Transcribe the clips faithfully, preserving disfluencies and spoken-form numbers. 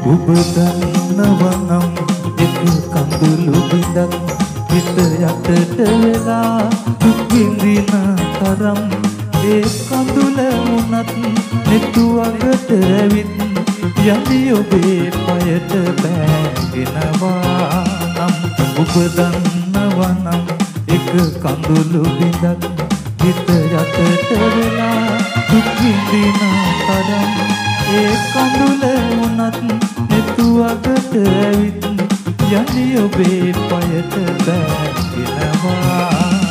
ඔබ දන්නවා නම් එක කඳුළු බිඳක් හිත යටට වෙලා දුක් විඳින තරම් ඒ කඳුල වුණත් නෙතුවකට ඇවිත් යටි ඔබේ පයට බෑගෙනවා නම් ඔබ දන්නවා නම් එක කඳුළු බිඳක් හිත යටට වෙලා දුක් විඳින තරම් ඒ කඳුල වුණත් නෙතුවකට ඇවිත් යටි ඔබේ පයට බෑගෙනවා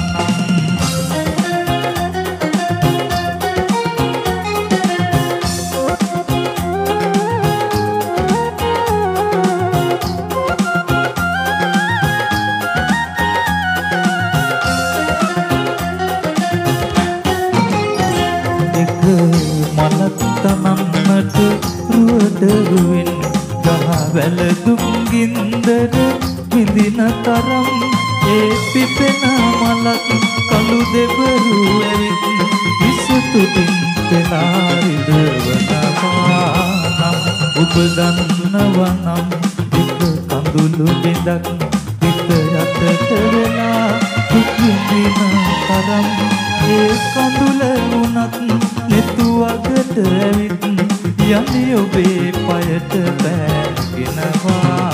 තනන්නට රුවදරුවෙන් ගහ වැලදුම් ගින්දර විඳින තරම් ඒ පිපෙන මලක් කළු දෙබරු ඇවිත් විසුතුටින් පෙනාරිදවනවා නම් ඔබ දන්නවා නම් එක කඳුළු බිඳක් හිත යටට වෙලා දුක් විඳින තරම් ඒ කඳුල වුණත් නෙතුවකට ඇවිත් යටි ඔබේ පයට බෑගෙනවා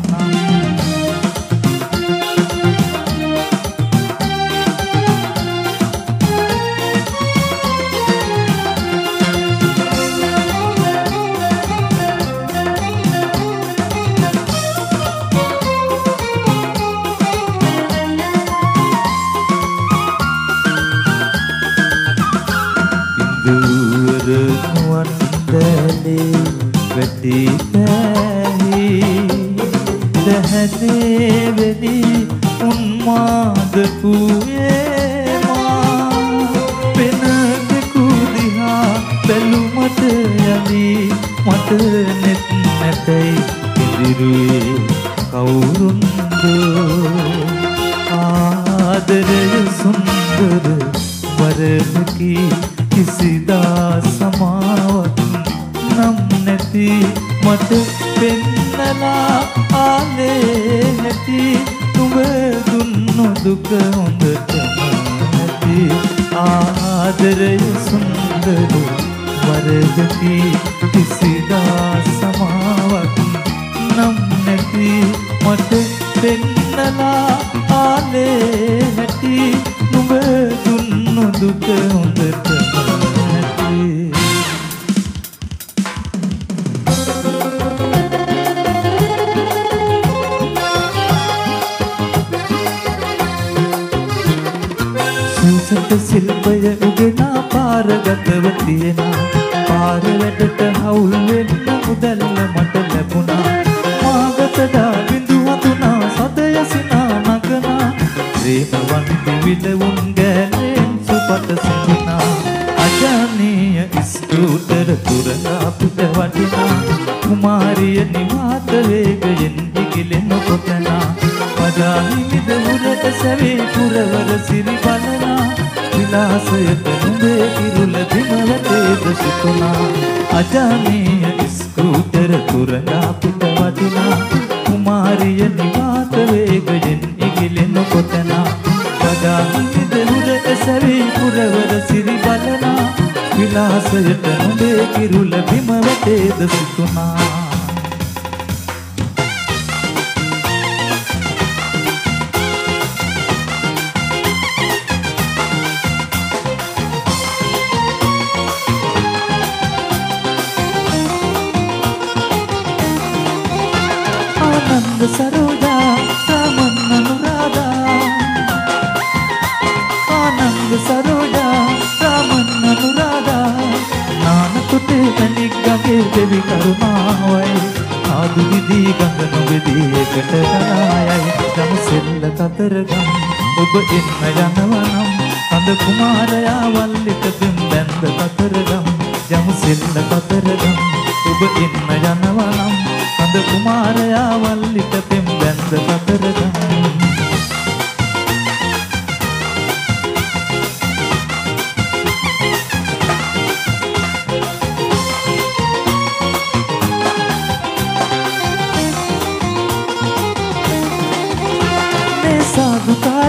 වැටි පැහි දැහැනේ වෙලි උන්මාද පුයේ මා පෙනකු දිහා බැලුමට යලි මට නෙත් නැතයි ඉදිරියේ කවුරුන්ද ආදරය සුන්දර වරදකි කිසිදා සමාවක් නම් නැති මට පෙන්නලා ආලේ නැති නුඹ දුන්නු දුක හොඳටම නැති ආදරය සුන්දර වරදකි කිසිදා සමාවක් නම් නැති මට පෙන්නලා ආලේ නැති නුඹ දුන්නු දුක හොඳටම නැති සිල්පය උගෙනා පාරගතව තියෙනා පාර වැඩට හවුල් වෙන්න මුදල්ල මට ලැබුණා මාගතඩා බිඳු හතුනා සදය සිනා නගනා රේමවන් දිවිලවුන් ගෑලෙන් සුපට සිඳිනා අජානීය ස්කූටර තුරලා පිට වටිනා කුමාරිය නිවාත වේගයෙන් ඉගිලෙන කොතනා පදාහිමිද උරට සැවේ පුරවර සිරි බලනා විලාසයට නුඹේ කිරුල දිමවටේද සිතුනා අජානීය ස්කූටර තුරලා පිට වටිනා කුමාරිය නිවාත වේගයෙන් ඉගිලෙන කොතනා පදාහිමිද උරට සැවේ පුරවර සිරි බලනා විලාසයට නුඹේ කිරුල දිමවටේද සිතුනා सरोजा रामन अनुराधा आनंद सरोजा रामन अनुराधा नान कुटे तनिक गगे देवी करुणावයි ආදු විදි ගඟ නොබෙදී එකට ගලායයි ගම සෙල්ල කතරගම් ඔබ එන්න යනවා නම් කඳ කුමාරයා වල්ලිට බිම් බැන්ද කතරගම් යමු සෙල්ල කතරගම් ඔබ එන්න යනවා නම් කඳ කුමාරයා වල්ලිට බිම් බැන්ද කතරගම්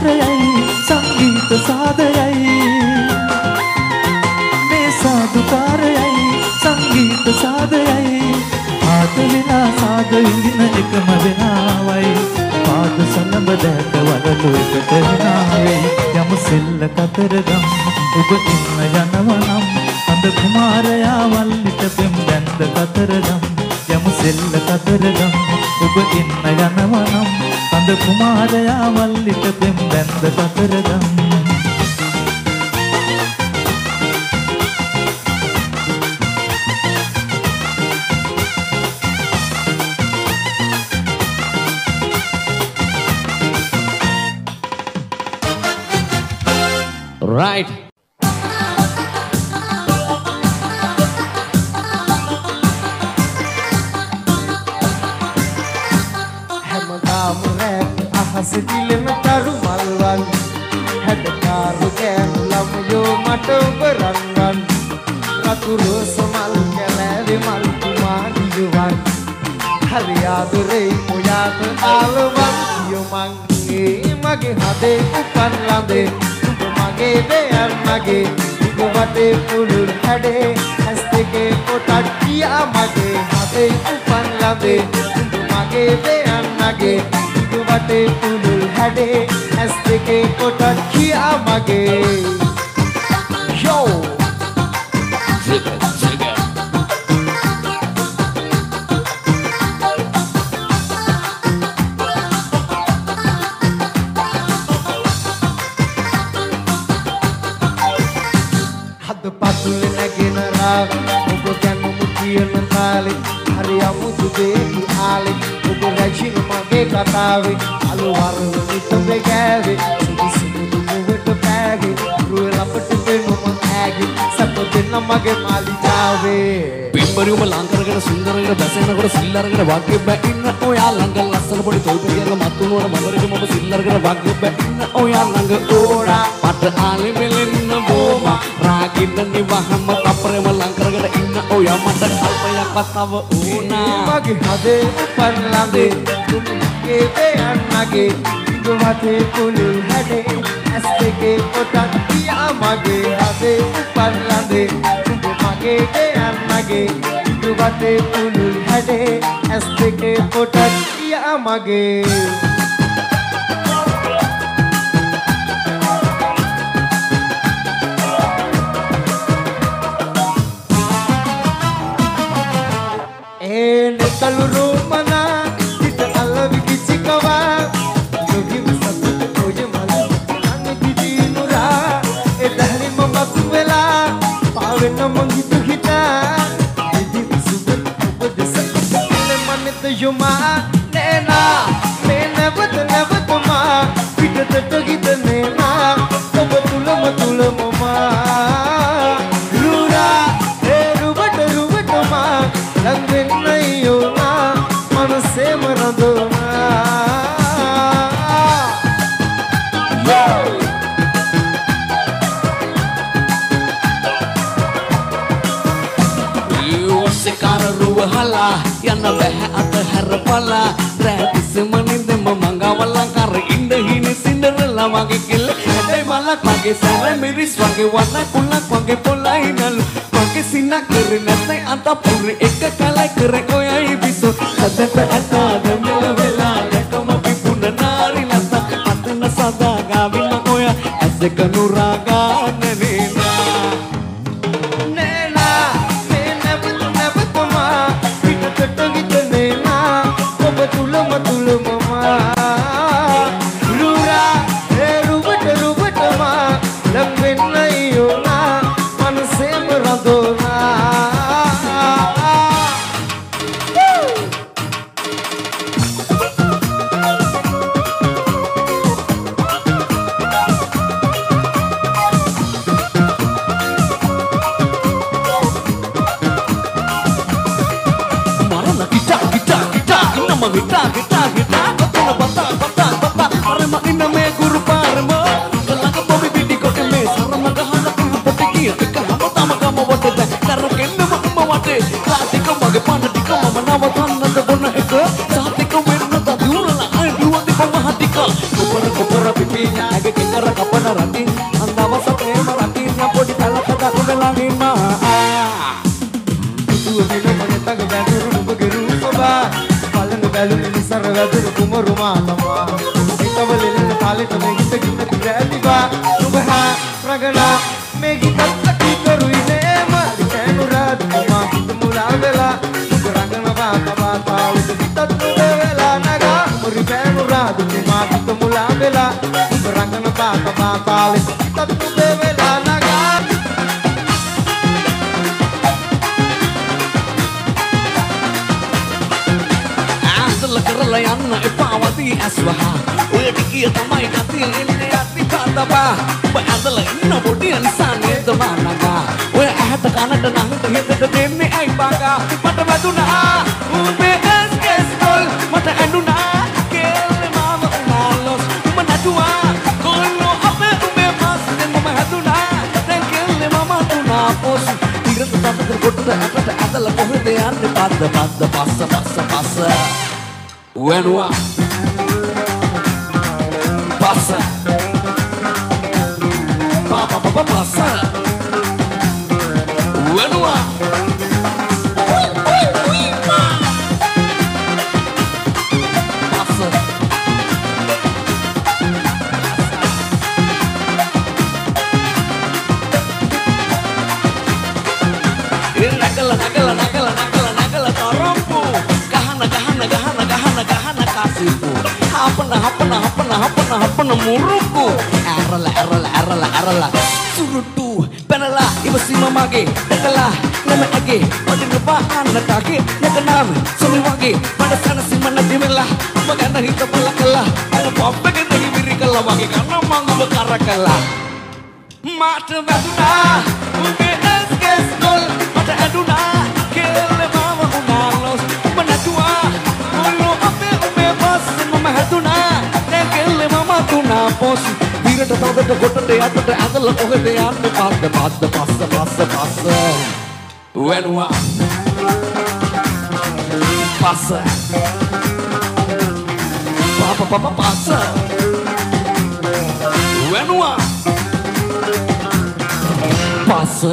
සාදුකාරයයි සංගීත සාදයයි මේ සාදුකාරයයි සංගීත සාදයයි ආත වෙලා සාද විඳින එකම වෙනාවයි පාද සලඹ දැක වලලු එකට වෙනාවේ යමු සෙල්ල කතරගම් ඔබ ඉන්න යනවනම් අඳ කුමාරයා වල්ලිට පෙම් බැන්ද කතරගම් යමු සෙල්ල කතරගම් ඔබ ඉන්න යනවනම් අඳ කුමාරයා වල්ලිට පෙම් බැන්ද කතරගම් Right. හැමදාම රැත් අහස දිලෙම තරු මල්වන් හැඩකාරු ගෑනු ළමයෝ මට ඔබ රන්වන් රතු රෝස මල් කැලෑවේ මල් කුමාරියවන් හරි ආදරේ ඔයාට ආලවන් කියමන් ඒ මගේ හදේ උපන් ළඳේ මගේ දෙයන් මගේ ඉග වටේ පුළුල් හැඩේ ඇස් දෙකේ කොටක් කියා මගේ හදේ උපන් ළඳේ මගේ දෙයන් මගේ ඉග වටේ පුළුල් හැඩේ ඇස් දෙකේ කොටක් කියා මගේ යෝ Jigga, jigga. පතුල නැගෙන රාව ඔබ ගැනම කියන කාලේ හරි අමුතු දෙවි ආලේ ඔබ රැජින මගේ කතාවේ අලු වරව නිතම ගෑවේ සුදු සුදු මුවට පෑගේ රුව ලපට වෙනම ඈගේ සප දෙන්න මගේ මාලිගාවේ පින්බරියුම ලංකරගෙන සුන්දරගෙන බැසෙනකොට සිල්ලරගෙන වගේ බෑ ඉන්න ඔයා ළඟ ලස්සන පොඩි තොල්පියක මතුනවර මවරගෙන ඔබ සිල්ලරගෙන වගේ බෑ ඉන්න ඔයා ළඟ ඕරා මට ආලි මෙලෙන්න බෝමා රාගින්න නිවහම තපරෙම ලංකරගෙන ඉන්න ඔයා මට කල්පයක් වතව ඕනා මගේ හදේ උපන් ළඟේ තුන්ගේ දෙයන් මගේ ඉග වටේ පුළුල් හැඩේ ඇස් දෙකේ කොටක් කියා මගේ හදේ උපන් ළඟේ මගේ දෙයන් මගේ ඉග වටේ පුළුල් හැඩේ ඇස් දෙකේ කොටක් කියා මගේ Kalu rumana kita alawi kicikawa yogi masatu koje mala nane didi nura e dahli mamatu vela pavenna mangitu hita didi subet upadesa le manit yuma nena nena bat nevat ma pitat togit nena obatula matula mama rura e rubat rubat ma langven se maradona you sekara ruhala yana beha at harpala ratis maninde mangawala kar inda hini cinderella wage kil edai malak wage sara miris wage warna kulak wage polainal wage sinak kerinasai anta puri ek kalai kere oyai bisu sadata atada mela vela dekama pipuna nari lasa atna sada gavin oya aseka nuraga nenina nena nena but never toma pitat togit nena obatula matula mama rura e rubat rubat ma langven nayo na manse maradona Kita kita kita kita bata bata bata arma inna me guru parma kala ka bobi bidi ko me sarma ka hana ku potiki ka hama tama ka mo bote karo kenna ma ma wate raati ka mage pana tika mama nawa tanna da bonna ek saati ka wenna da durala ai duwandi ko ma hatika kopara kopara pipi අතර වැදුණු කුමරුමා තමා හිතවලෙන්න තාලෙට මේ ගීත ගින්න පිට ඇතිවා සුභා ප්‍රගනා මේ ගීතත් කීකරුයි නේම දිකේනු රාජකුමා හිත මුලා වෙලා සුභ රංගනවා තබා තාලෙට ගීතත් නුඹ වෙලා නගා මුරි බෑනු රාජකුමා හිත මුලා වෙලා සුභ රංගනවා තබා තාලෙට ගීතත් නුඹ වෙලා නගා කරලා යන්න එපා වදී ඇස්වහා ඔය ටිකිය තමයි කතිය එන්නේ අති කඩපා ඔබ ඇඳලා ඉන්න පොඩි නිසා නේද මානගා ඔය ඇහැට කනට නහට හිතට දෙන්නේ ඇයි බංගා මට වැදුනා උඹේ ඇස් කෙස්තොල් මට ඇඬුනා කෙල්ලේ මාම උනාලොස් උඹ නැතුවා කොල්ලෝ අපේ උඹේ මාස්නේ මම හැදුනා දැන් කෙල්ලේ මම තුනා පොස් ඉරත තතක කොටට ඇටට ඇදලා කොහෙද යන්නේ පද්ද පද්ද පස්ස පස්ස පස්ස Wenua Passa Papa papa passa Wenua Passa Nagala nagala nagala nagala nagala torompu Gahana gahana gahana gahana gahana kasihku Hapana hapana hapana hapana hapana muruku Erala erala erala erala Surutu penala iba si mamage Dekala nama age Pada ngebaan nakage Nakanam sumi wage Pada sana si mana dimela Magana hita pala kala Ada pompe ke nahi biri kala wage Karena mangu bekara kala Mata baduna Uge es kestol Mata aduna Kele mama unalos Menatua Ulu ape ume bas Mama haduna Nekele mama tuna pos Vira tatau beda gota de ata de adala kohe de ata Pada pada passa passa passa Wenua Passa Papa papa passa Wenua Passa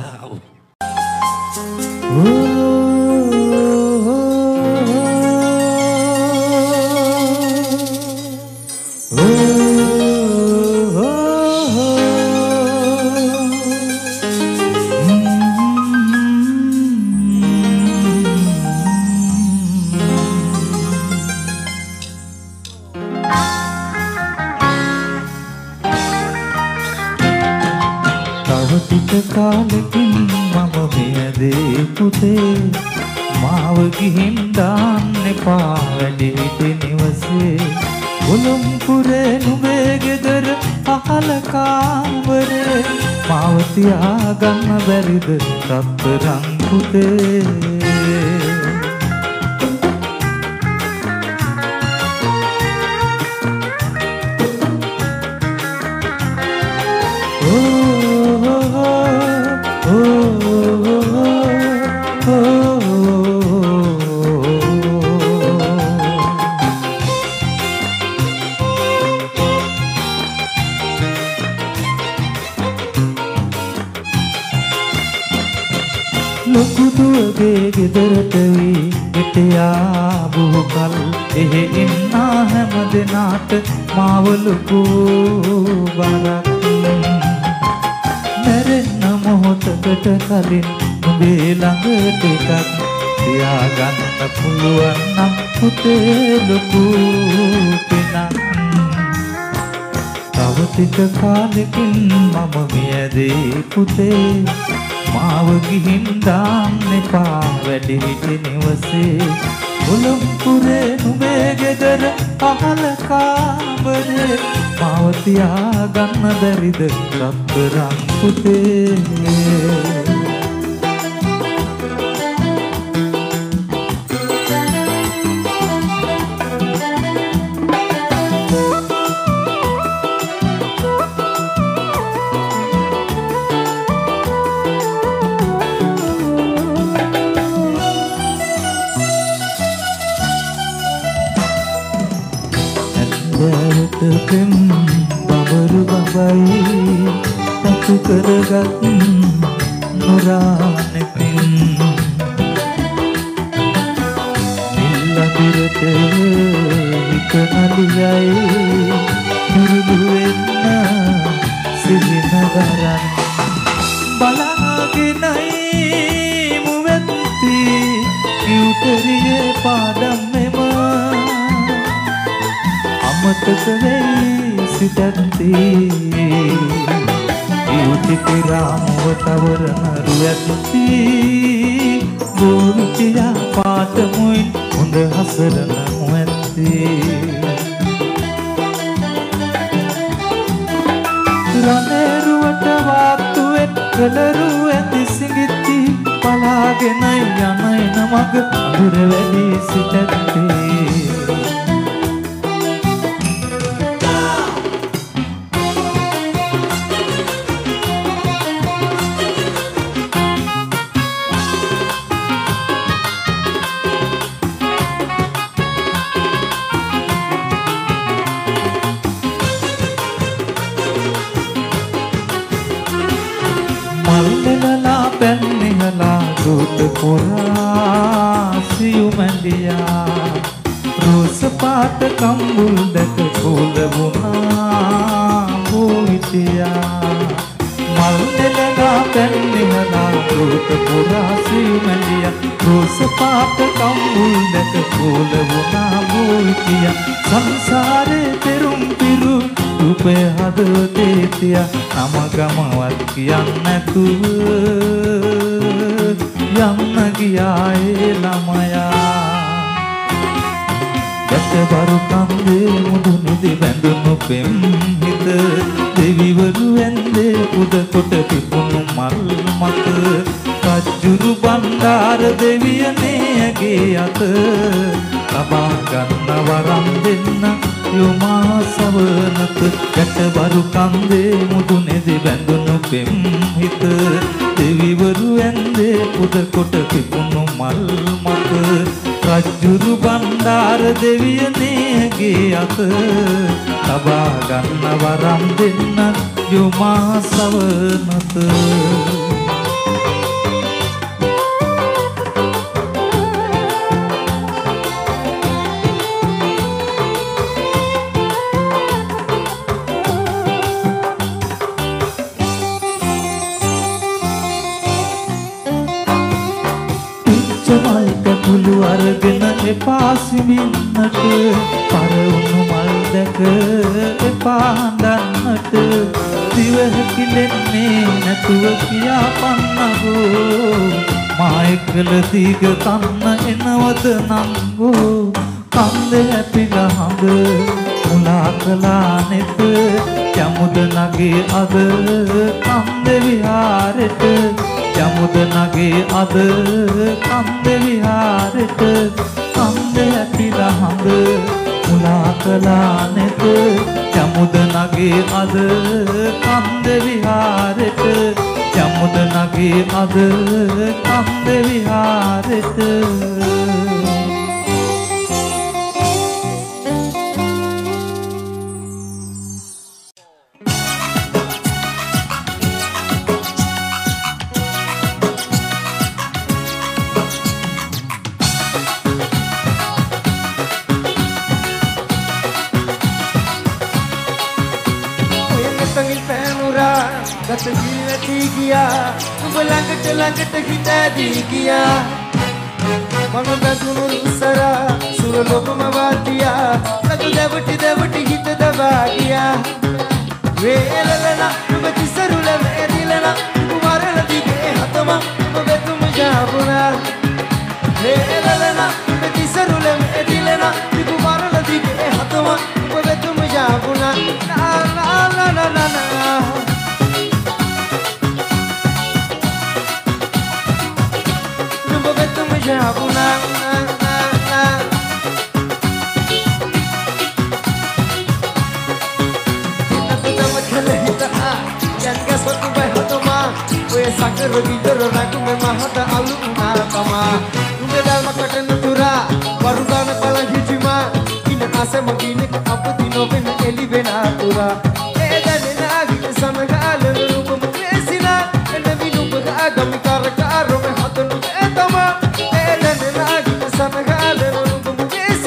කාලෙකින් මම මෙයදේ පුතේ මාව ගිහින් දාන්න එපා වැඩිහිට නිවසේ උළුම් පුරේ නුඹේ ගෙදර අහල කාමරේ මාව තියාගන්න බැරිද රත්තරන් පුතේ ලොකුදුවගේ ගෙදරට වී හිටියා බොහෝ කල් එහෙ ඉන්නා හැම දෙනාට මාව ලොකු බරක් මැරෙන්න මොහොතකට කලින් නුඹේ ළඟට එකක් තියාගන්න පුළුවන් නම් පුතේ ලොකු පිනක් තව ටික කාලෙකින් මම මියදී පුතේ මාව ගිහින් දාන්න එපා වැඩිහිට නිවසේ උළුම් පුරේ නුඹේ ගෙදර අහල කාමරේ මාව තියාගන්න බැරිද රත්තරන් පුතේ පෙම් බබරු බබයි තතු කරගත් නුරානෙපින් නිල්ලක් දුරට හිත නලියයි දුරුදු වෙන්න සිහින දරන්න බලාගෙනයි මුවැත්ති කිව්තරියේ පාඩම් මෙම අමතක වෙයි සිතැත්ති ඉව්තිපිරාමුව තවරන රුවැත්ති බෝවිතියා පාටමුයින් හොඳ හසරන මුවැත්ති රණේරුවට වාත්තුවෙත් කලරු ඇති සිඟිත්ති බලාගෙනයි යනයි නමග අඳුර වැඩි සිතැත්ති දුත පුරා සියුමැලියා රෝස පාට කම්බුල් දැක කෝල වුණා බෝවිතියා මල් නෙලලා පැන්නිහලා දුත පුරා සියුමැලියා රෝස පාට කම්බුල් දැක කෝල වුණා බෝවිතියා සංසාරේ පෙරුම් පිරු රූපේ හදවතේ තියා නම ගමවත් කියන්න නැතුව යන්න ගියායේ ළමයා ගැටබරු කන්දේ මුදුනේදී බැඳුණු පෙම් හිත දෙවිවරු ඇන්දේ පුද කොට තිබුණු මල් මත කජ්ජුරු බණ්ඩාර දෙවියනේ ඇගේ අත ලබා ගන්න වරම් දෙන්න යොමා සවනත ගැටබරු කන්දේ මුදුනේදී බැඳුණු පෙම් හිත දෙවිවරු ඇන්දේ පුද කොට තිබුණු මල් මත රජ්ජුරු බණ්ඩාර දෙවියනේගේ අත ලබා ගන්න වරම් දෙන්න යොමා සවනත පුළු අරගෙන එපා සිමින්නට පරවුණු මල් දැක එපා හඳන්නට දිවහැකිලෙන්නේ නැතුව කියා පන්නගෝ මා එක්කල දීග කන්න එනවද නංගෝ කන්ද ඇපිලා හඳ මුලා කලා නෙත යමුද නගේ අද කන්ද විහාරෙට යමුද නගේ අද කන්ද විහාරෙට කන්ද ඇපිලා හඳ මුලා කලා නෙත යමුද නගේ අද කන්ද විහාරෙට යමුද නගේ අද කන්ද විහාරෙට गत जीवती किया तुम लंगट लंगट हितादी किया मन बदुनु सरा सुर लोक मवातिया लग देवटी देवटी हित दबा दिया वे ललना तुम तिसरुल में दिलना कुमार नदी के हतमा तुम बे तुम जाबुना वे ललना तुम तिसरुल में दिलना कुमार नदी के हतमा तुम बे तुम जाबुना ना ना ना ना ना Jabuna na na na Kita tidak makhale hita a Yan gas waktu bay hatoma Oye sakar rogi joro naku memang hata alu una tama Tumbe dal makatan nutura Warugana pala hijima Ina ase magine ka apa dino vena eli vena tura Eda nena agile sanaga ala rupa mukesina Ena vinu baga agami karaka arome hata nuke etama Sana gale no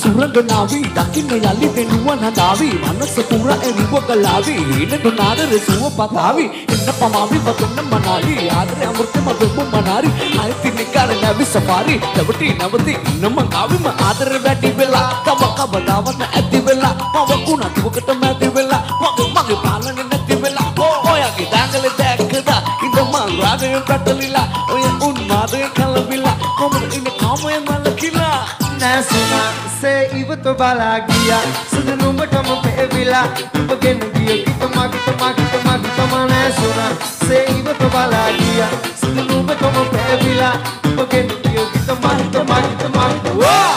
සුරංගනාවි දකින්න යලි වෙනුවන් හදාවි මනස පුරා එරුව කලාවි හිනට නාදර සුව පතාවි එන්න පමාවි වතුන්න මනාලි ආදරේ අමෘතම දුබ මනාරි අයිති නිකාර නැවි Safari දවටි නවති ඉන්නම ගාවිම ආදර වැඩි වෙලා තව කබදාවන්න ඇති වෙලා මව කුණ දුකට මැදි වෙලා මගේ මගේ පාලන නැති වෙලා ඔයගේ දාගල දැක්කදා ඉඳ මං රාගයෙන් පැටලිලා ඔය උන්මාදය කලබිලා කොමද ඉන්න කාමය මලකිලා නැසුනා සේ ඉවත බලා ගියා සුදු නුඹටම පෙවිලා ඔබගෙන ගිය කිතමා කිතමා කිතමා කිතමා නැසුනා සේ ඉවත බලා ගියා සුදු නුඹටම පෙවිලා ඔබගෙන ගිය කිතමා කිතමා කිතමා වා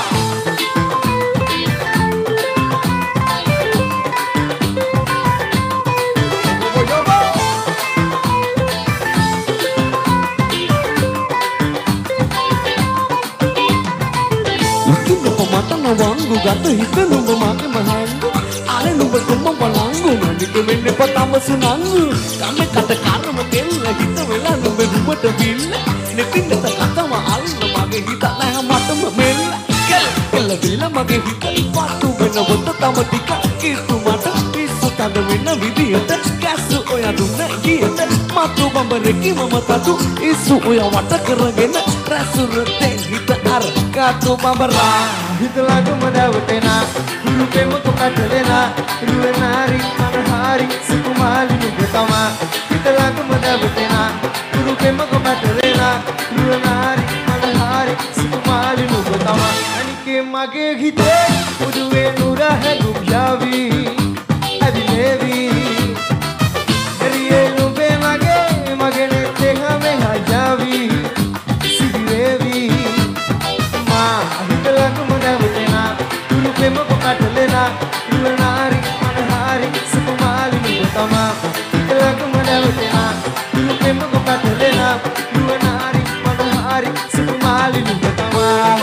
wangu gata hita numba make mahangu ale numba tumma balangu mandike menne patama sunangu kame kata karama kella hita vela numba rumata billa netinna katama alna mage hita naha matama mella kella kella vela mage hita patu venna wata tama tika kitu mata isu tada venna vidiyata kasu oya dunna giyata matu bambareki mama tatu isu oya wata karagena rasurate hita ar katu bambara හිතලාග මඩවටෙනා ගුරු ප්‍රේම කොකටලෙනා රුවනාරි මනහාරි සුකුමාලි නුඹ තමා හිතලාග මඩවටෙනා ගුරු ප්‍රේම කොකටලෙනා රුවනාරි මනහාරි සුකුමාලි නුඹ තමා අනිකේ මගේ හිතේ උදුවේ නුර හැදුම් යාවි අදිලේවි එරියේ නුඹේ මගේ මගේ නෙත්තේ හැමේ හයාවි සිදිවේවි මා හිතලාග प्रेम को काट लेना रुवनारी मनहारी सुकुमाली नुඹ තමා හිතලක මඩවටෙනා प्रेम को काट लेना रुवनारी मनहारी सुकुमाली नुඹ තමා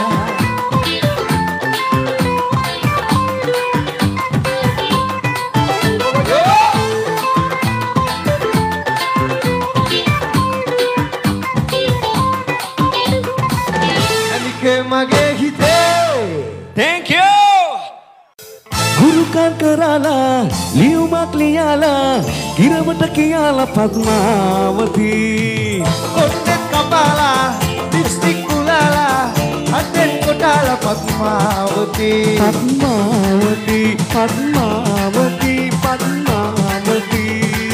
අනිකේ මගේ හිතේ thank you ගුරුකන් කරාලා ලියුමක් ලියාලා ගිරවට කියලා පద్මාවති ඔන්න කපාලා ලිප්ස්ටික් කුලාලා අතෙන් කොටාලා පద్මාවති පద్මාවති පద్මාවති පద్මාවති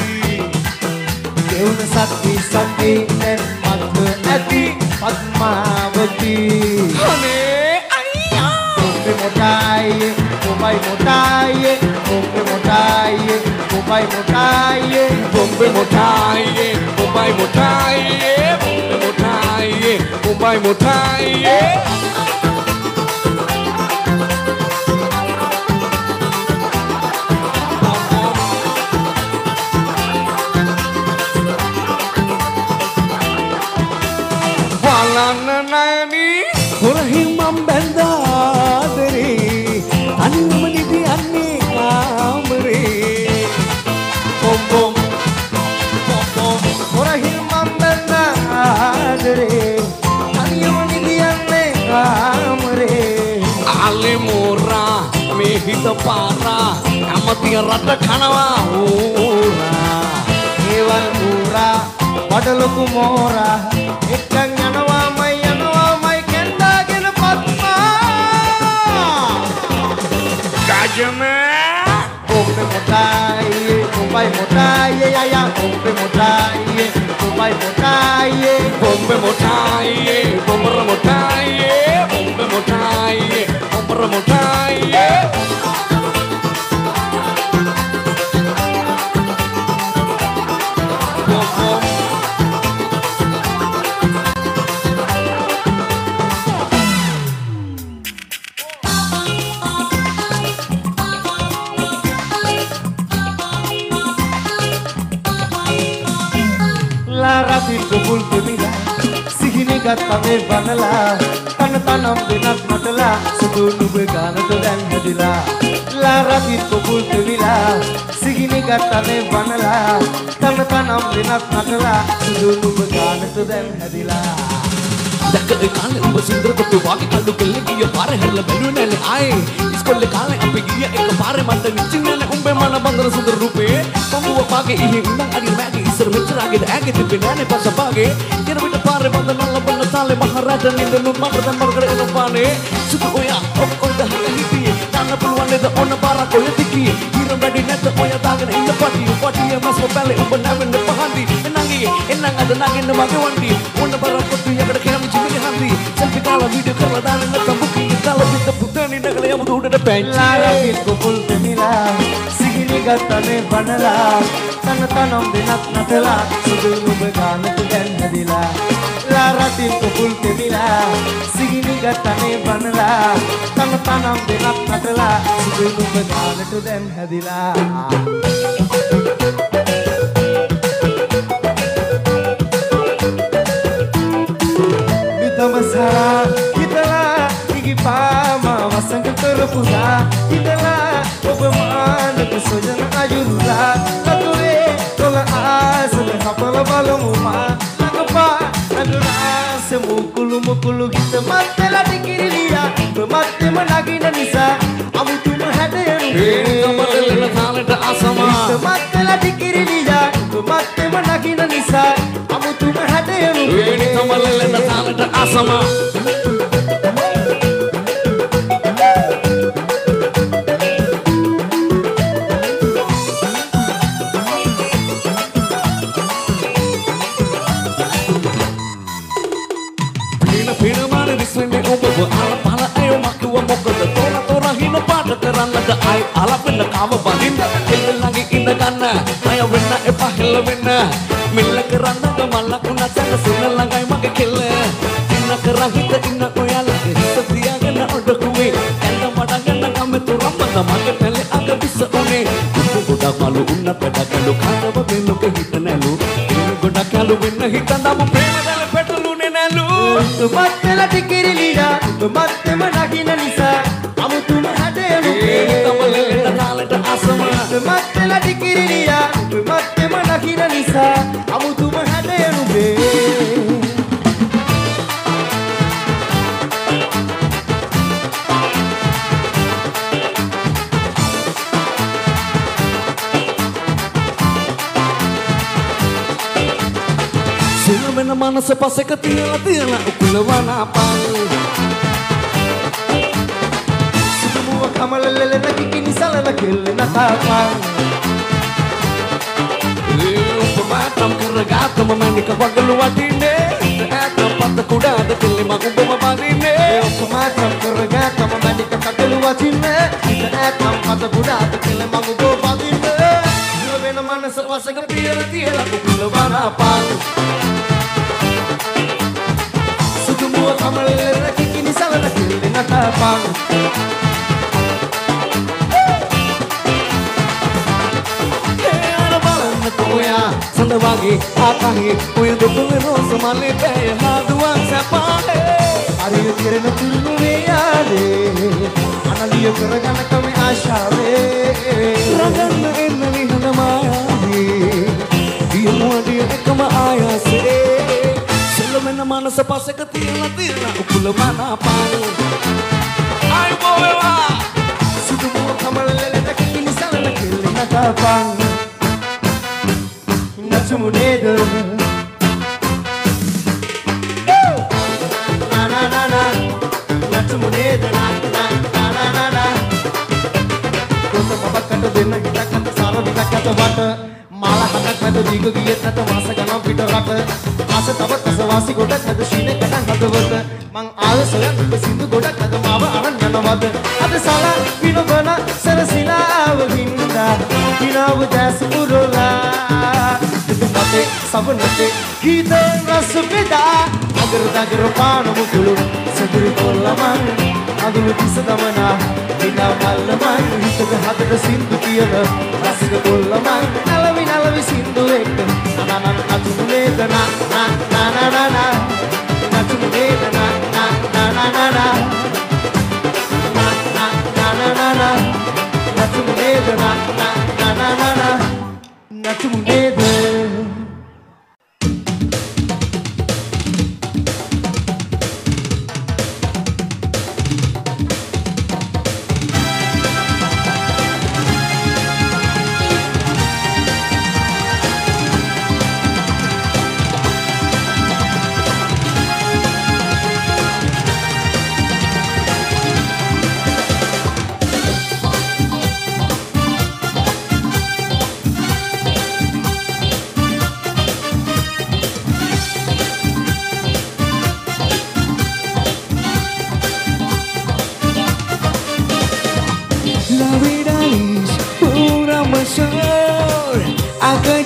දෙවුන සත්ති සත්ති දැන් මත් ඇති පద్මාවති අනේ අයියා ඔබේ මොටායේ Bombai motaye, bombe motaye, bombai motaye, bombe motaye, bombai motaye, bombe motaye, bombai motaye. Walana nayani, horahi mambenda deri. Anima nidi anni kamre bom bom bom bom horahi mambenna adre anima nidi anni kamre ale mora me hita para amatiya rata khanawa ora ewan ura padaloku mora ekkan yanawa mai yanawa mai kendagena patma Kajame bombe motaye bombai motaye ya ya bombe motaye bombai motaye bombe motaye bombe motaye bombe motaye bombe motaye Ratin kubul kemila sihine gatta me banala tan tanam dinat matala sudu nube gana to dan hadila la ratin kubul kemila sihine gatta me banala tan tanam dinat matala sudu nube gana to dan hadila දැක ඒ කාලේ උඹ සුන්දර කොට වාගේ කඩු කෙල්ල ගිය පාර හැරලා බැලුවේ නෑනේ ආයේ ඉස්කෝලේ කාලේ අපි ගිය එක පාරේ මන්ට නිච්චින්නේ උඹේ මන බඳන සුන්දර රූපේ පොඹුව පාගේ ඉහි ඉඳන් අරි මෑගේ ඉස්සර මෙච්චරගේ ඇගේ තිබ්බේ නෑනේ පස්ස පාගේ කියන විට පාරේ බඳන ලබන තාලේ මහරජා නින්දනු මට දම්බර කරගෙන පානේ සුදු ඔයා ඔක්කොම දහලා හිටියේ තන්න පුළුවන් නේද ඔන්න පාරක් ඔය තිකී හිර වැඩි නැත ඔය දාගෙන ඉන්න පටිය පටිය මස් බැලේ උඹ නැවෙන්න පහන්දි එන්නගේ එන්නන් අද නගින්න මගේ වන්දි ඔන්න බරක් කොටු යකට කැම ජීවිත හන්දි සෙල්ෆි කාලා වීඩියෝ කරලා දාන්න නැත්නම් බුකි කාලා පිට පුතේ නගල යමු උඩට පැන්චි කුපුල් දෙමිලා සිගිලි ගත්තනේ බනලා තන තනම් දෙනක් නැතලා සුදු නුඹ ගානට දැන් හැදිලා ලාරති කුපුල් දෙමිලා සිගිලි ගත්තනේ බනලා තන තනම් දෙනක් නැතලා සුදු නුඹ ගානට දැන් හැදිලා Masara hitala igi pama wasanga terpura hitala obamana kesojana ajurula lakure tola asle hapala balumuma lakapa adura semukulu mukulu gita matela dikirilia matte managina nisa amutuma hadenu kamalena thalata asama matela dikirilia matte managina nisa amutuma hadenu kamalena thalata asama pina pina mane disene obo ala pala ayo makuwa mokada tora tora hina paata karannada ai ala penna kama bandinda ellange inda ganna aya wenna epa hella wenna milla karannada mallakuna sanga sunnalangai mage kella inna karahita inna oyala satiya ganna odakuwe enda madaganna kame turamada mage pele aga bisa one kuku godak malu unna pedakalu khadawa beluke hitanelu inu godakalu wenna hitandamu premadala petulu nenelu matela dikirilia matte managina nisa amutuma hadenu kamalena thalata asama matela dikirilia matte managina nisa amutuma hadenu be Silmena manasa paseka tiala tiala ukulwana pang semua kamalele nakikini salana kelena tapang Pematam keragatam memani kapagalu adine Etam pata kuda ada tili magumbo mamadine pematam keragatam memani kapagalu adine Etam pata kuda ada tili magumbo mamadine Silmena manasa paseka tiala tiala ukulwana pang semua kamalele nakikini salana kelena tapang Oya sandawagi akahi oya dukule rosa male pe haduan sapale ariyo kirena tulnuwe yale analiyo karagana kami ashave raganna ennani hanamaya diya muadiya ekama ayase selomena manasa paseka tiala tiala ukulwana pang ai bowewa semua kamalele nakikini salana kelena tapang Muneda na na na na natu muneda na na na na na na kota babat kata denna kita kata sala kita kata wata mala hatak kata digo giyet kata masa gana pita rata asa tabat kasawasi goda kata shine kata kata wata mang ala soyan besindu goda kata mawa aran yana wata ada sala pino bana sarasila avinda pina udas urola mate sabunate kita rasa beda agar dagar panu mukulu seduri kolaman adulu bisa damana bina malaman hitu hadda sindu tiyana rasiga kolaman nalavi nalavi sindu ek na na na natune na na na na na na natune na na na na na na na na na na na natune na na na na na na natune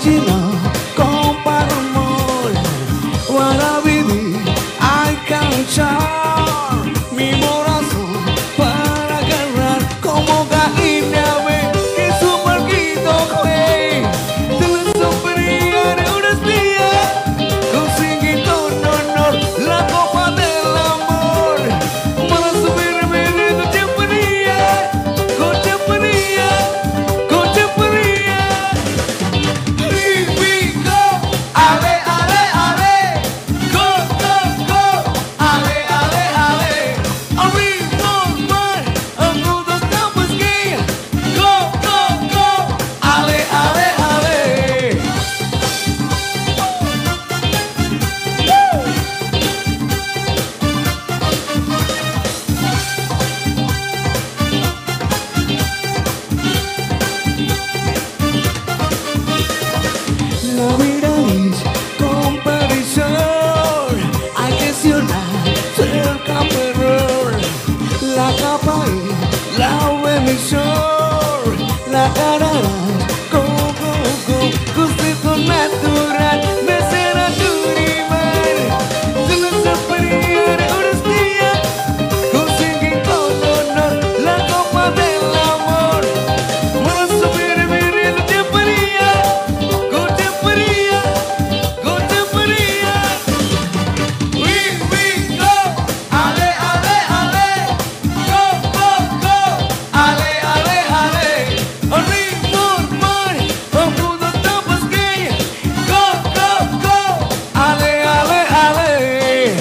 llena con par amor. Para vivir hay que luchar. Mi corazón para agarrar como gallina ve que su barquito fue. De la sombría de una espía conseguí con honor la copa del amor. Para subirme de tu champañía, con champañía, con champañía. Here we go, ale, ale, ale, go, go, go, ale, ale, ale. A ritmo más, a todos estamos aquí. Go, go, go, ale, ale, ale. La vida es competición, hay que accionar, ser campeón. La capa es la bendición, la carrera, go, go, go, gusto natural, me será tu rival. De la sombría de una espía, conseguí con honor la copa del amor. Para subirme de tu champañía, con champañía, con champañía. We, we go, ale, ale, ale, go, go, go, ale, ale, ale. A ritmo más, a todos estamos aquí. Go, go, go, ale, ale, ale.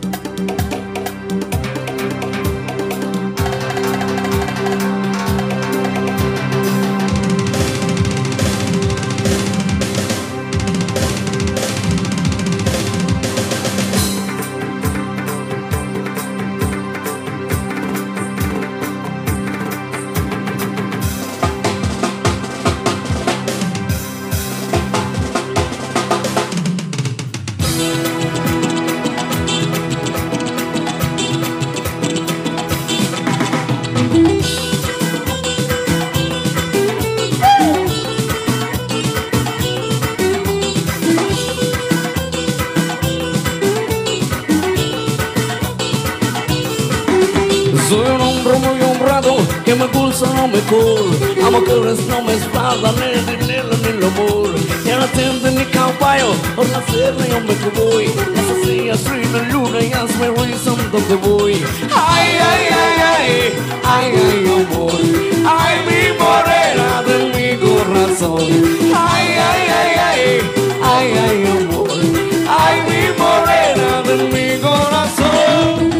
Soy un hombre muy honrado que me pulsa lo mejor. Amo que eres no me espada, ni el dinero ni el amor. Ya no tengo ni caballo, por la sierra yo me que voy. Las estrellas en la luna y hazme reason donde voy. Ay, ay, ay, ay, ay, ay, amor. Ay, mi morena de mi corazón. Ay, ay, ay, ay, ay, ay, amor. Ay, mi morena de mi corazón.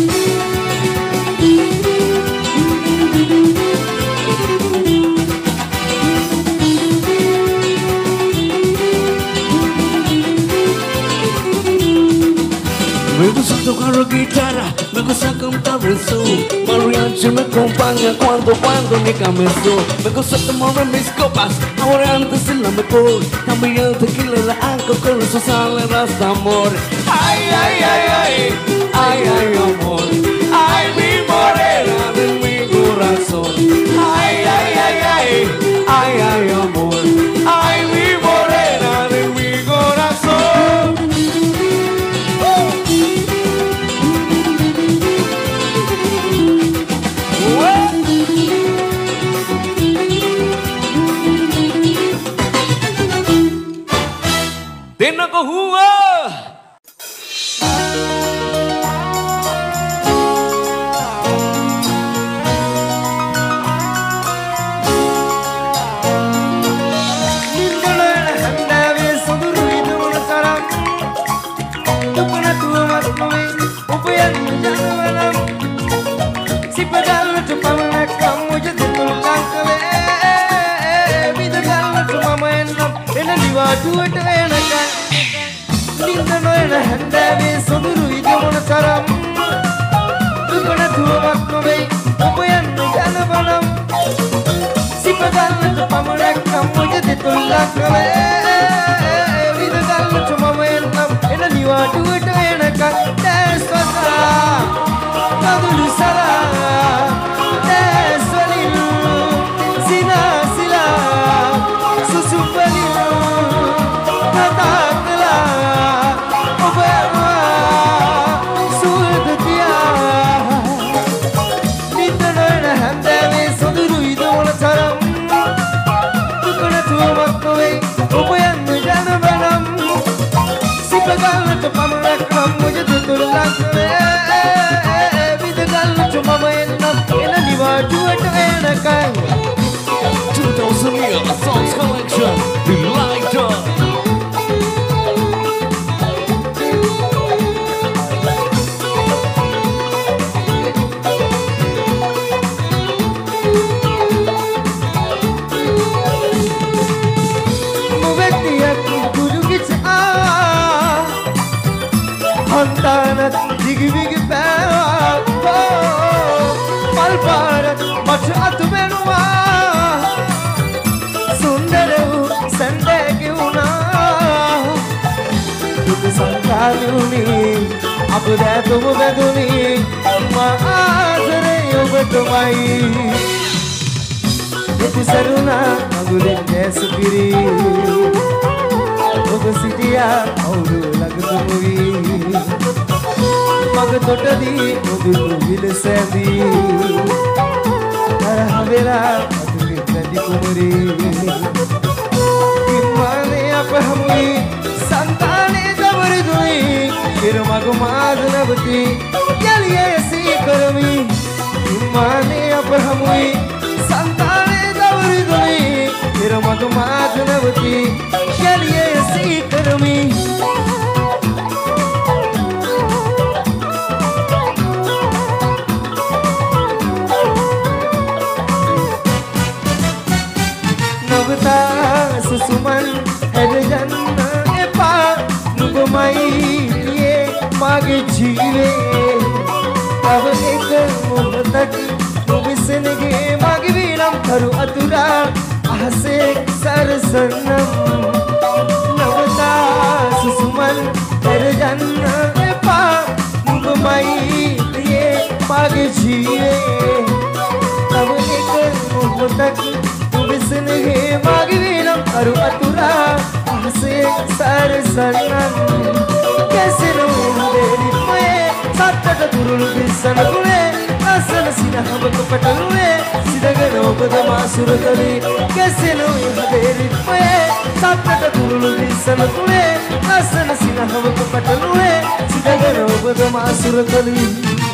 Me gusta tocar la guitarra, me gusta cantar eso. Mariachi me acompaña cuando cuando mi camino. Me gusta tomar mis copas, ahora antes es la mejor. También el tequila la hago con eso sale hasta amor. Ay, ay, ay, ay, ay, ay, amor. Ay, mi morena de mi corazón. Ay, ay, ay, ay, ay, ay, amor. Ay, mi morena de mi corazón. Tena ko huwa. Do it and I can. Linda no and a hand that so do it on a saram. Look at a two of us to me. Open the Ganabanam. Sipagan to Pamarak, come with it to luck away. With a gun to Mamma and a new one do it and I can. That's what I Sara. That's what you Sina Sila. So super. විදගල්ලට පමණක් නම් මුජ දුතුලක් වේ විදගල්ලට මම එන්නම් එන නිවාඩුවට එනකන් two thousand year songs collection Delighter Hantanat digi bigi paa pal parat mach atu benuwa sundaru sandege una duk sankaluni apda tum beduni ma azare obatumai etu saruna agule nesupiri ඔබ සිටියා අවුරු ළඟතුමුවි මග තොටදී මුදුළු විලසැදී තරහ වෙලා අතුලි පැදි කුමරි ඉම්මානේ අප හමුයි සංතානේ දවරිදුයි ඉර මග මාද නැවති යලි ඇසී කරමි ඉම්මානේ අප හමුයි සංතානේ දවරිදුයි ඉර මග මාද නැවති යලි ඇසී කරමි නවතා සුසුමන් හැරගන්න එපා නුඹමයි පියේ මගේ ජීවේ තව එක මොහොතක් නුඹසනගේ මගේ වීනම් කරු අතුරා අහසේ සරසන්නම් නවතා සුසුමන් හැරගන්න එපා නුඹමයි පියේ මගේ ජීවේ තව එක මොහොතක් විසනගේ මගේ වීනම් අරු අතුරා අහසේ සරසන්නන් කැසෙනු දෙරිපේ සත්තට තුරුළු විසන කුලේ අසන සිනහවක පටලුවේ සිදගෙන ඔබද මාසුරකලි කැසෙනු දෙරිපේ සත්තට තුරුළු විසන කුලේ අසන සිනහවක පටලුවේ සිදගෙන ඔබද මාසුරකලි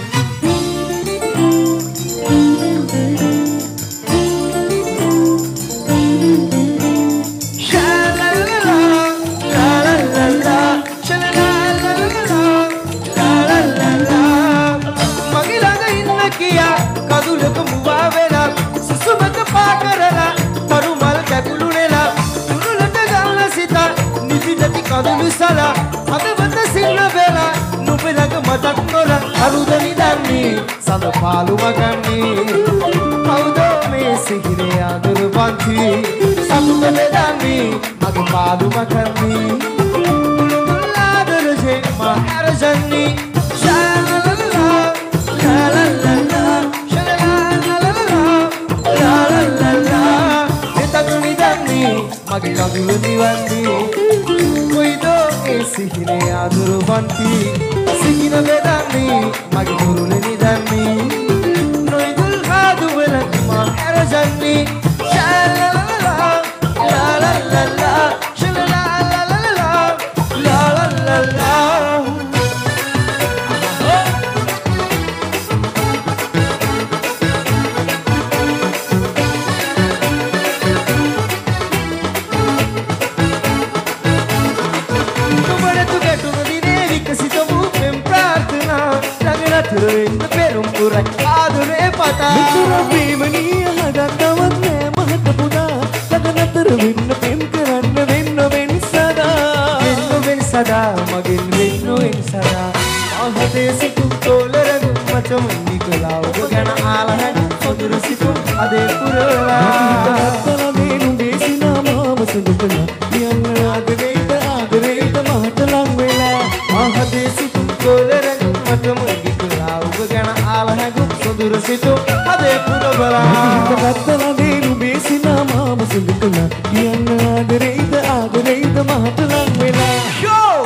කදුලක මුවා වෙලා සුසුමක පා කරලා තරුමල් කැකුළු නෙලා තුරුලට ගල්ල සිතා නිදිනති කදුලු සලා හදවත සින්න වෙලා නුඹලක මතක් නොලා අරුද නිදන්නේ සඳ පාලු මගන්නේ කවුද මේ සිහිනේ අඳුර පන්ති සතුට බෙදන්නේ මගේ පාලු මගන්නේ උළුඟුල් ආදරජේ මා හැරජන්නේ ශාලලලා ලාලලලා මගේ කඳුළු නිවන්නේ කොයිදෝ ඒ සිහිනේ අඳුරු වන්ති සිහින බෙදන්නේ මගේ කුරුලේ නිදන්නේ නොයිදුල් හාදුවල මා හැරජන්නේ ශාලලලා ලාලලලා ශලලාලලලා ලාලලලා පෙරුම් පුරයි ආදුරේ පතා මිතුර ප්‍රේමණීය හදන්නවත් නෑ මහත පුතා ලගනතර වෙන්න පෙම් කරන්න වෙන්න වෙන් සදා වෙන්න වෙන් සදා මගෙන් වෙන්න වෙන් සදා මහතේ සිටු තෝලරගු මචම නිකලා ඔබ ගැන ආලහන් සොදුරු සිටු අදේ පුරලා තලමේ නුඹේ සිනාමාව සුදුකලා කියන්න ආදරේට ආදරේට මහත ලං වෙලා මහතේ සිටු තෝලරගු මචම ඔබ ගැන ආලහගු සොදුරු සිටු අදේ පුරබලා ගත්තලනේ නුඹේ සිනාමාව සුදුකලා කියන්න ආදරේට ආදරේට මහත ලං වෙලා ෂෝ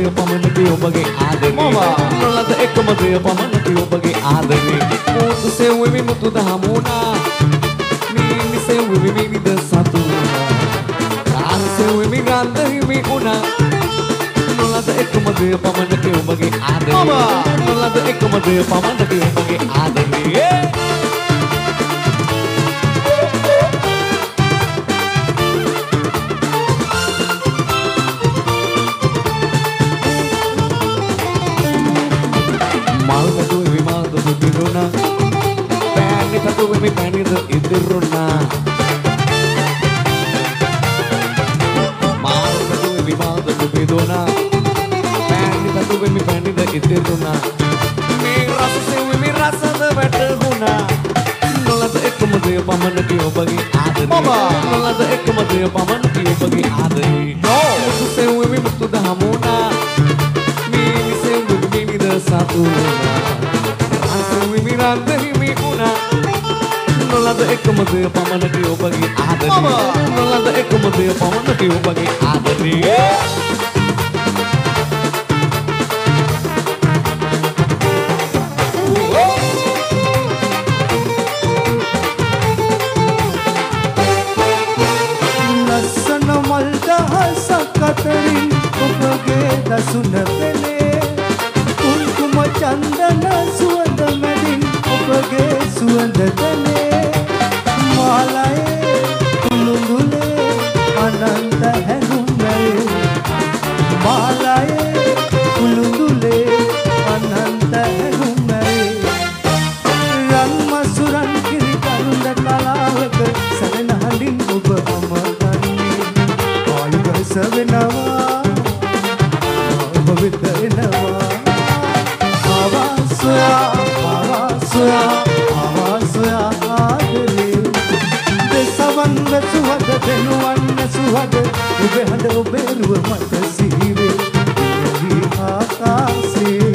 දේ පමණකි ඔබගේ ආදරේ නොලද එකම දේ පමණකි ඔබගේ ආදරේ මුතු සෙව්වෙමි මුතු දහමුණා මීනි සෙව්වෙමි මීනිද සතුණා රාන සෙව්වෙමි ගන්ධ හිමි වුණා නොලද එකම දේ පමණකි ඔබගේ ආදරේ නොලද එකම දේ පමණකි ඔබගේ ආදරේ Pemi pani do idiruna Mal patu mi mal do bidona Pani patu mi pani do idiruna Mi rasa se mi rasa do betuna Nolad ekam de pamanaki obagi adari Nolad ekam de pamanaki obagi adari No mutu se mi mutu da hamuna Mi se mi mi da satuna Asa mi randa mi una නොලද එකම දේ පමණකි ඔබගේ ආදරේ නොලද එකම දේ පමණකි ඔබගේ ආදරේ ලස්සන මල් දහසක් අතරින් ඔබගේ දසුන පෙනේ කුංකුම චන්දන සුවඳ මැදින් ඔබගේ සුවඳ දැනේ මාලයේ කුළුඳුලේ අනන්ත හැඟුම්මේ මාලයේ කුළුඳුලේ අනන්ත හැඟුම්මේ රන් මසුරන් කිරි කරුඳ කලාවක සරණ හඬින් ඔබ අමගන්නේ ආයුධ සවෙනවා ඔබ වෙත එනවා ආවාසයා ආවාසයා ආවාසයා ආදරේ දෙසවන් වැසුවද දෙනුවන් නැසුවද ඔබේ හඬ ඔබේ රුව මත සිහිවේ එහි ආකාසේ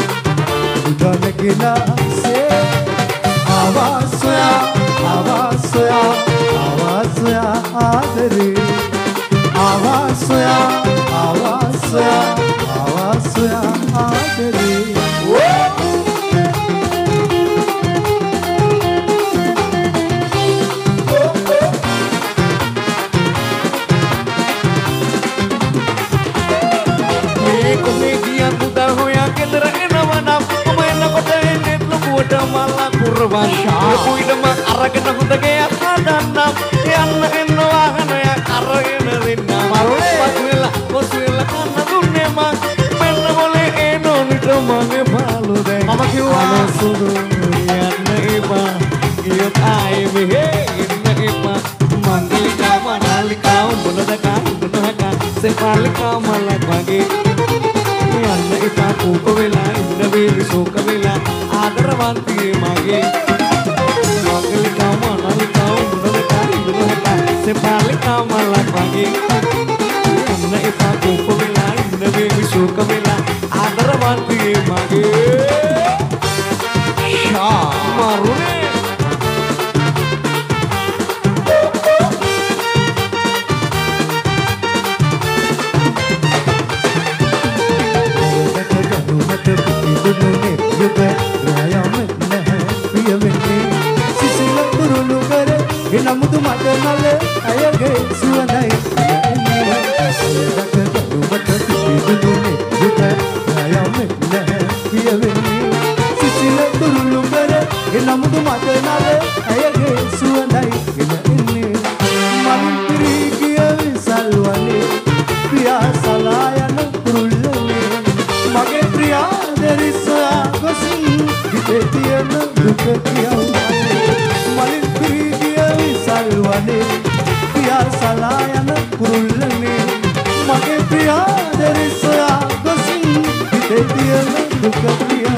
උදනගෙනසේ ආවාසයා ආවාසයා ආවාසයා ආදරේ ආවාසයා ආවාසයා ආවාසයා ආදරේ malah kurban aku idam aragen hudage adanam yanna enno wahana ya argen rinna paswela paswela kana dunne ma menna bole eno nito mage palu de mama kiwa sudu yanna iba iyot ai me he inna iba mangalika manalika bunadaka bunaka se palika malak mage yanna iba kuko vela inna ve soka vela आदरवंती मागे मंगलिका मनलिका मुनलिका मुनलिका से पालिका मला मागे हमने इपा को मिला नवे विशोक मिला आदरवंती मागे शाह मारुने නමුතු මට නල අයගේ සුවඳයි ඔයදක දුමට පිදුදුනේ දුක යන්නේ නැහැ කියවෙන්නේ සිසිල දුරුළු කර නමුතු මට නල අයගේ සුවඳයි එන්නේ මම පිරි කිය විසල්වනේ ප්‍රියා සලායන කුරුල්ලනේ මගේ ප්‍රියා දෙරිසා ගොසින් හිතේ තියෙන දුක කියවන්නේ මලින් පිරි salwane priya salayana kurullane mage priya derisya gosin hite diyana dukha priya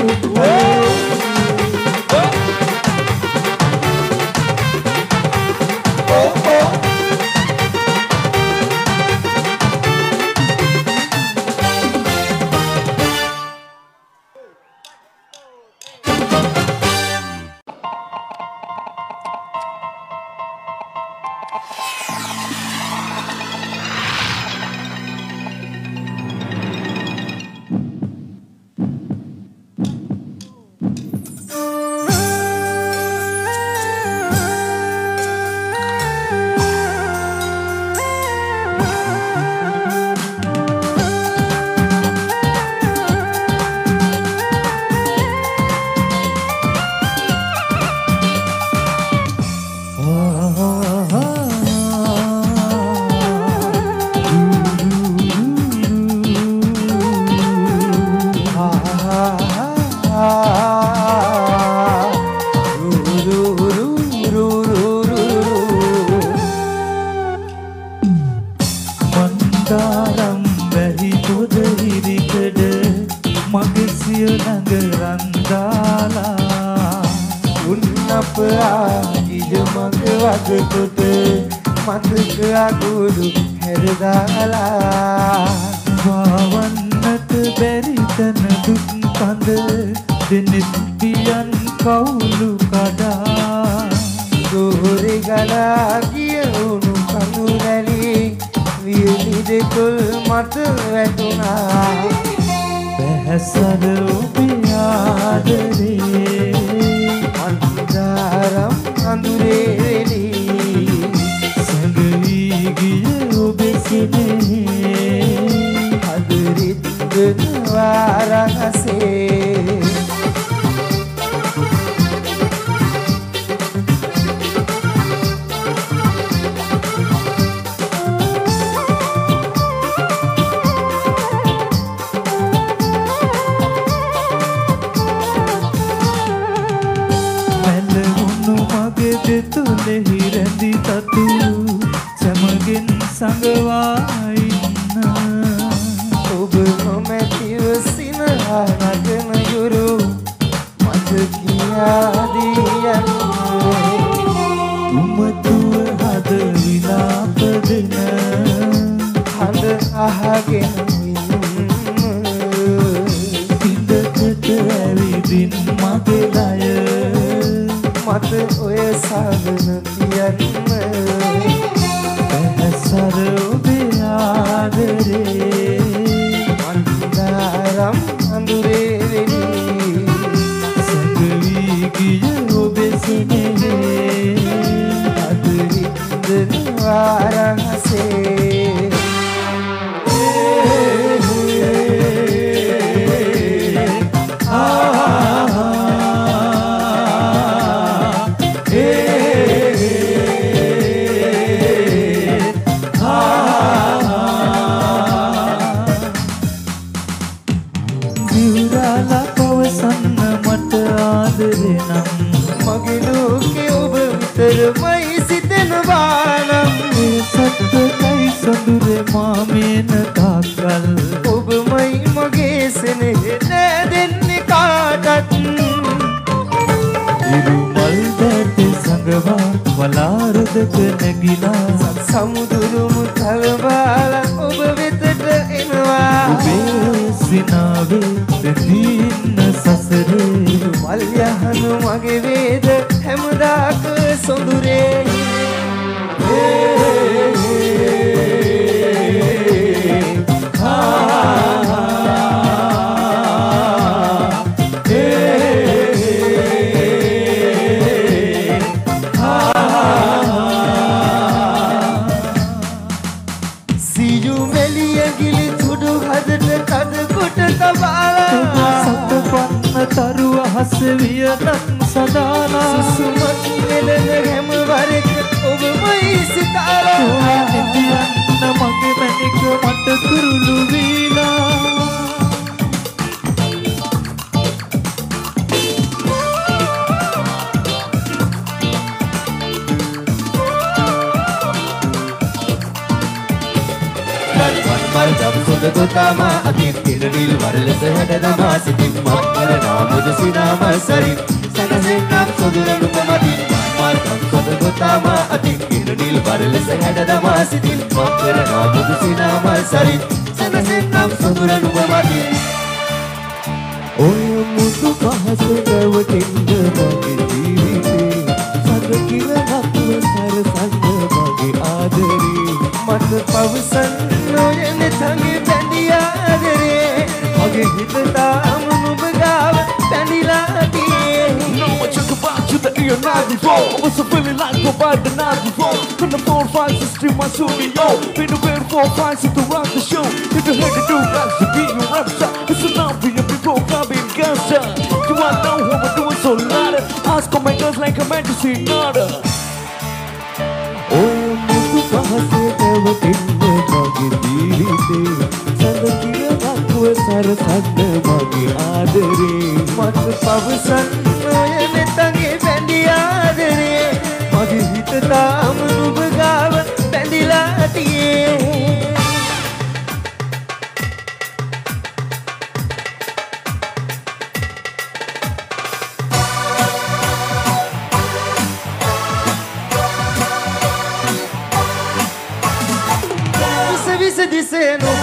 අදකොට මතක අකුරු හැරදාලා වවන්නට බැරි තන දුක් කඳ දෙනෙත් පියන් කවුළු කඩා දෝරේ ගලා ගිය උණු කඳු රැලි වියලි දෙකොල් මට වැටුණා පැහැසර ඔබේ ආදරේ අන්ධාරම් අඳුරේ වෙලි සැඟවී ගිය ඔබේ සිනහේ අදරිත් වාරහසේ දෙතුලෙහි රැඳි තතු සමගෙන් සඟවා ඉන්න ඔබ නොමැතිව සිනහා නගන යුරු මට කියා දී යන්න උමතුව හද විලාප දෙන හඬ අහගෙන ඉඳකට ඇවිදින් මගේ ලය මත ඔය සාධන තියන්න පැහැසර ඔබේ ආදරේ අන්ධාරම් අඳුරේ වෙලි සැඟවී ගිය ඔබේ සිනහේ අදරින්ද වාරහසේ මගේ ලෝකේ ඔබ විතරමයි සිතෙනවා නම් සත්‍යයි සඳුරේ මාමේන තාකල් ඔබමයි මගේ සෙනෙහේ නැදෙන්නේ කාටත් ඉරුමල් දැටි සඟවා වලාරදක නැගිලා සමුදුරුමු තලබාලා ඔබ වෙතට එනවා ඔබේ සිනාවේ දෙදින්න සසරේ මල් යහනු මගේ වේද හැමදාක සොඳුරේ සියු මෙලිය ගිලි තුඩු හදට කඩ කොට තබාලා සතපන්න තරුව හස වියනක් සදාලා සුසුමක් නෙලන හැම වරක ඔබමයි සිතාලා නිතියන්න මගේ මැනික මට කුරුළු වීලා මල්දම් සොඳ ගොතාමා අතින් ඉරනිල් වරලෙස හැඩදමා සිතින් මත් කරනා මුද සිනාම සරින් සැනසෙන්නම් සොඳුරනු මතින් මල්දම් සොඳ ගොතාමා අතින් ඉරනිල් වරලෙස හැඩදමා සිතින් මත් කරනා මුද සිනාම සරින් සැනසෙන්නම් සොඳුරනු මතින් ඔය මුතු පහස දැවටෙන්ද මගේ ජීවිතේ සඳ කිරණක්ව සරසන්න මගේ ආදරේ මට පවසන්න නොයන තගේ බැඳි ආදරේ මගේ හිත තාම නුඹ ගාව බැඳිලා තියේ Know what you about you that you're not before. I was a feeling like nobody the night before. From the four five six three my studio. Been away four five six to rock the show. If you heard the do that's to be your rap star. It's a not be a people coming gangster. You want know how we're doing so loud. Ask all my girls like a man to see nada. ඔය මුතු පහස දැවටෙන්ද මගේ ජීවිතේ සඳ කිරණක්ව සරසන්න මගේ ආදරේ මට පවසන්න නොයන තගේ බැඳි ආදරේ මගේ හිත තාම නුඹ ගාව බැඳිලා තියේ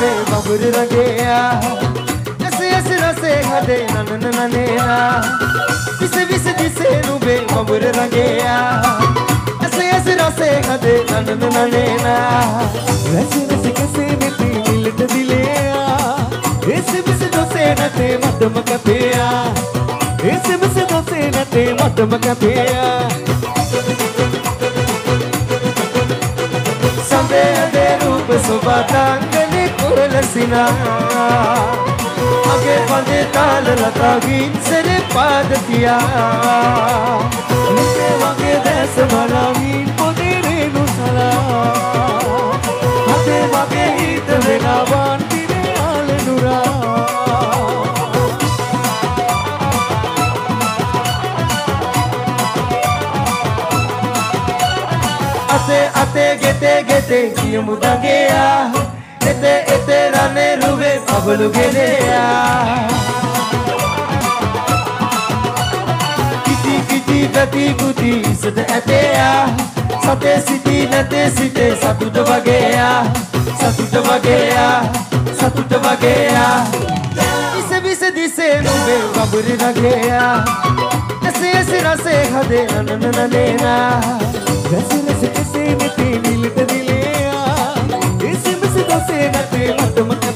නුඹේ වඹුරු රගයා ඇස ඇස රසේ හදේ නනන නනේනා විස විස දිසේ නුඹේ වඹුරු රගයා ඇස ඇස රසේ හදේ නනන නනේනා රස රස කසේ නැති නිලට දිලයා එසෙබස දොසේ නැතේ මටම කපේයා එසෙබස දොසේ නැතේ මටම කපේයා සඳේ රූප සොබාතංගනේ කුරලසිනා අගේ පදේ තාල ලතාගින් සරේ පාදතියා නිසේ වගේ දැස බලමින් පොදේ රේණු සලා හදේ වගේ හිත වෙනවන් තිරේ ආලනුරා අතේ අතේ ගෙතේ ගෙතේ කියමු දගයා එතේ එතේ රනේ රුවේ පබළු ගෙලයා කිටි කිටි ගති කුටි සද ඇතේයා සතේ සිටි නැතේ සිටේ සතුට වගේයා සතුට වගේයා සතුට වගේයා විස විස දිසේ නුඹේ වඹුරු රගයා ඇසේ ඇසේ රසේ හදේ නනන නනේනා රස රස කසේ නැතේ නිලට දිලයා එසෙබස දොසේ නැතේ මටම